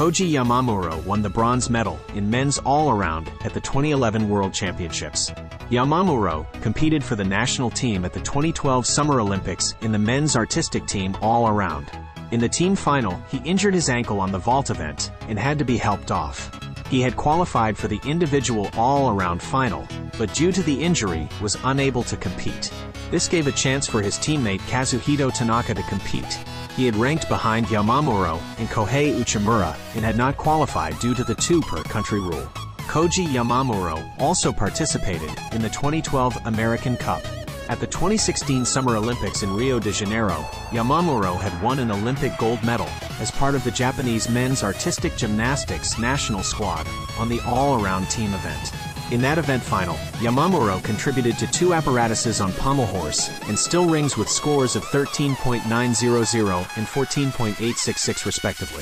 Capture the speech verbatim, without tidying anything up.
Koji Yamamuro won the bronze medal in men's all-around at the twenty eleven World Championships. Yamamuro competed for the national team at the twenty twelve Summer Olympics in the men's artistic team all-around. In the team final, he injured his ankle on the vault event and had to be helped off. He had qualified for the individual all-around final, but due to the injury, was unable to compete. This gave a chance for his teammate Kazuhito Tanaka to compete. He had ranked behind Yamamuro and Kohei Uchimura and had not qualified due to the two-per-country rule. Koji Yamamuro also participated in the twenty twelve American Cup. At the twenty sixteen Summer Olympics in Rio de Janeiro, Yamamuro had won an Olympic gold medal as part of the Japanese men's artistic gymnastics national squad on the all-around team event. In that event final, Yamamuro contributed to two apparatuses on pommel horse and still rings with scores of thirteen point nine hundred and fourteen point eight six six respectively.